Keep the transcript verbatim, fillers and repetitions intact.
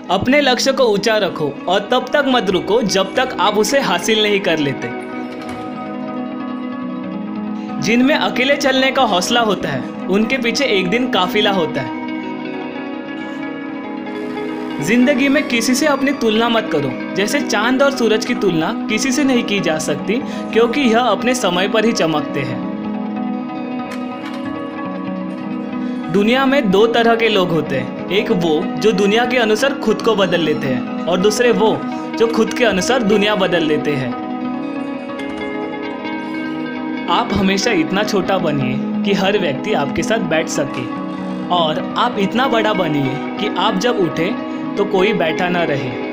अपने लक्ष्य को ऊंचा रखो और तब तक मत रुको जब तक आप उसे हासिल नहीं कर लेते। जिनमें अकेले चलने का हौसला होता है उनके पीछे एक दिन काफिला होता है। जिंदगी में किसी से अपनी तुलना मत करो। जैसे चांद और सूरज की तुलना किसी से नहीं की जा सकती, क्योंकि यह अपने समय पर ही चमकते हैं। दुनिया में दो तरह के लोग होते हैं, एक वो जो दुनिया के अनुसार खुद को बदल लेते हैं और दूसरे वो जो खुद के अनुसार दुनिया बदल लेते हैं। आप हमेशा इतना छोटा बनिए कि हर व्यक्ति आपके साथ बैठ सके, और आप इतना बड़ा बनिए कि आप जब उठे तो कोई बैठा ना रहे।